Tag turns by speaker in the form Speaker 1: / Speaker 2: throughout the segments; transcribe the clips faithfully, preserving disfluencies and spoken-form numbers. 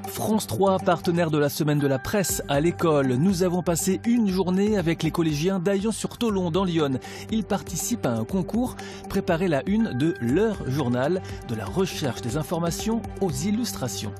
Speaker 1: France trois, partenaire de la semaine de la presse à l'école. Nous avons passé une journée avec les collégiens d'Aillon-sur-Tholon dans l'Yonne. Ils participent à un concours, préparer la une de leur journal, de la recherche des informations aux illustrations.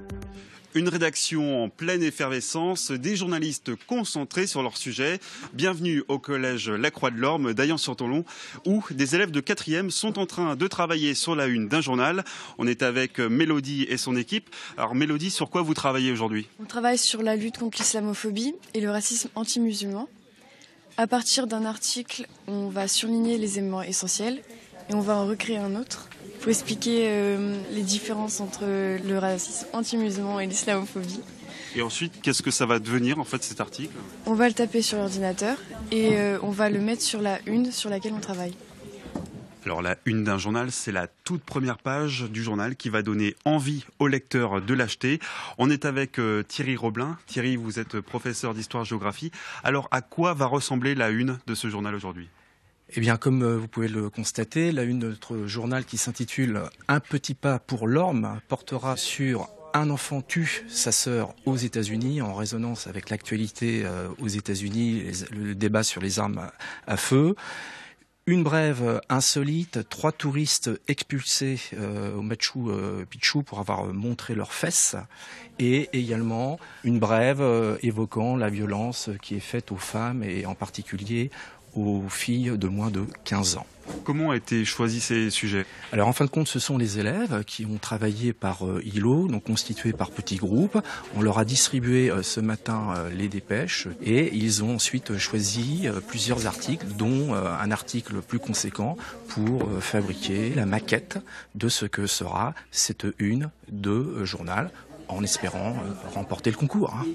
Speaker 2: Une rédaction en pleine effervescence, des journalistes concentrés sur leur sujet. Bienvenue au collège La Croix-de-l'Orme d'Aillon-sur-Tholon où des élèves de quatrième sont en train de travailler sur la une d'un journal. On est avec Mélodie et son équipe. Alors Mélodie, sur quoi vous travaillez aujourd'hui?
Speaker 3: On travaille sur la lutte contre l'islamophobie et le racisme anti-musulman. À partir d'un article, on va surligner les éléments essentiels et on va en recréer un autre. Il faut expliquer euh, les différences entre le racisme anti-musulman et l'islamophobie.
Speaker 2: Et ensuite, qu'est-ce que ça va devenir en fait cet article?
Speaker 3: On va le taper sur l'ordinateur et euh, on va le mettre sur la une sur laquelle on travaille.
Speaker 2: Alors la une d'un journal, c'est la toute première page du journal qui va donner envie au lecteur de l'acheter. On est avec euh, Thierry Roblin. Thierry, vous êtes professeur d'histoire-géographie. Alors à quoi va ressembler la une de ce journal aujourd'hui?
Speaker 4: Eh bien, comme vous pouvez le constater, la une de notre journal qui s'intitule « Un petit pas pour l'Orme » portera sur un enfant tue sa sœur aux États-Unis, en résonance avec l'actualité euh, aux États-Unis, les, le débat sur les armes à, à feu. Une brève insolite, trois touristes expulsés euh, au Machu euh, Picchu pour avoir montré leurs fesses, et également une brève euh, évoquant la violence qui est faite aux femmes et en particulier aux filles de moins de quinze ans.
Speaker 2: Comment ont été choisis ces sujets?
Speaker 4: Alors en fin de compte, ce sont les élèves qui ont travaillé par euh, îlots, donc constitués par petits groupes. On leur a distribué euh, ce matin euh, les dépêches et ils ont ensuite choisi euh, plusieurs articles, dont euh, un article plus conséquent pour euh, fabriquer la maquette de ce que sera cette une de euh, journal, en espérant euh, remporter le concours. Hein.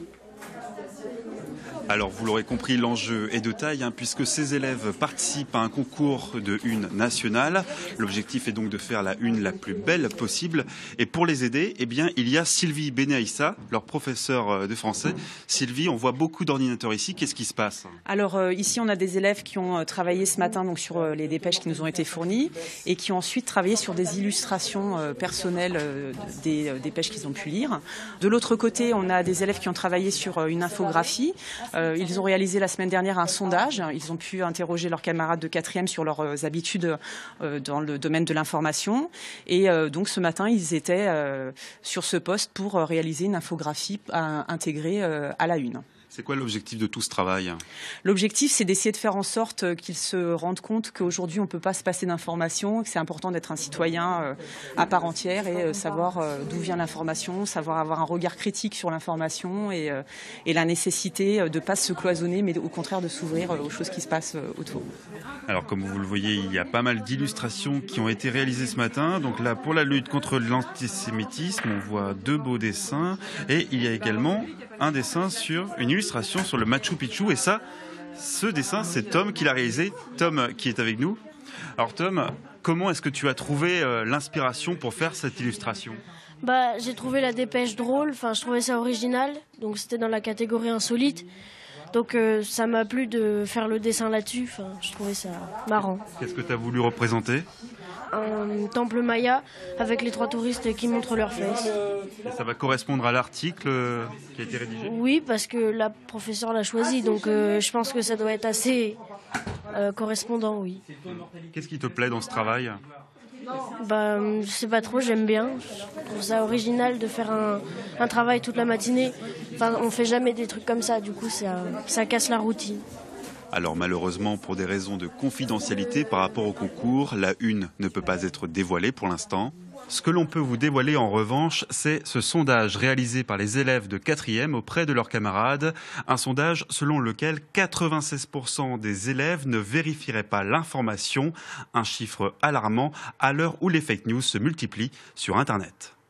Speaker 2: Alors vous l'aurez compris, l'enjeu est de taille hein, puisque ces élèves participent à un concours de une nationale. L'objectif est donc de faire la une la plus belle possible. Et pour les aider, eh bien, il y a Sylvie Benaïssa, leur professeur de français. Sylvie, on voit beaucoup d'ordinateurs ici. Qu'est-ce qui se passe?
Speaker 5: Alors euh, ici, on a des élèves qui ont travaillé ce matin donc, sur euh, les dépêches qui nous ont été fournies et qui ont ensuite travaillé sur des illustrations euh, personnelles euh, des euh, dépêches qu'ils ont pu lire. De l'autre côté, on a des élèves qui ont travaillé sur euh, une infographie. Euh, ils ont réalisé la semaine dernière un sondage. Ils ont pu interroger leurs camarades de quatrième sur leurs euh, habitudes euh, dans le domaine de l'information. Et euh, donc ce matin, ils étaient euh, sur ce poste pour euh, réaliser une infographie à intégrer euh, à la une.
Speaker 2: C'est quoi l'objectif de tout ce travail?
Speaker 5: L'objectif, c'est d'essayer de faire en sorte qu'ils se rendent compte qu'aujourd'hui, on ne peut pas se passer d'informations, que c'est important d'être un citoyen euh, à part entière et euh, savoir euh, d'où vient l'information, savoir avoir un regard critique sur l'information et, euh, et la nécessité de ne pas se cloisonner, mais au contraire de s'ouvrir aux choses qui se passent euh, autour.
Speaker 2: Alors, comme vous le voyez, il y a pas mal d'illustrations qui ont été réalisées ce matin. Donc là, pour la lutte contre l'antisémitisme, on voit deux beaux dessins et il y a également un dessin sur une illustration sur le Machu Picchu. Et ça, ce dessin, c'est Tom qui l'a réalisé. Tom qui est avec nous. Alors Tom, comment est-ce que tu as trouvé euh, l'inspiration pour faire cette illustration?
Speaker 6: Bah, j'ai trouvé la dépêche drôle, enfin je trouvais ça original, donc c'était dans la catégorie insolite. Donc euh, ça m'a plu de faire le dessin là-dessus, enfin, je trouvais ça marrant.
Speaker 2: Qu'est-ce que tu as voulu représenter?
Speaker 6: Un temple maya avec les trois touristes qui montrent leurs fesses.
Speaker 2: Et ça va correspondre à l'article qui a été rédigé?
Speaker 6: Oui, parce que la professeure l'a choisi, donc euh, je pense que ça doit être assez euh, correspondant, oui.
Speaker 2: Qu'est-ce qui te plaît dans ce travail?
Speaker 6: Bah, je sais pas trop, j'aime bien. Je trouve ça original de faire un, un travail toute la matinée. Enfin, on fait jamais des trucs comme ça, du coup ça, ça casse la routine.
Speaker 2: Alors malheureusement, pour des raisons de confidentialité par rapport au concours, la une ne peut pas être dévoilée pour l'instant. Ce que l'on peut vous dévoiler en revanche, c'est ce sondage réalisé par les élèves de quatrième auprès de leurs camarades. Un sondage selon lequel quatre-vingt-seize pour cent des élèves ne vérifieraient pas l'information. Un chiffre alarmant à l'heure où les fake news se multiplient sur Internet.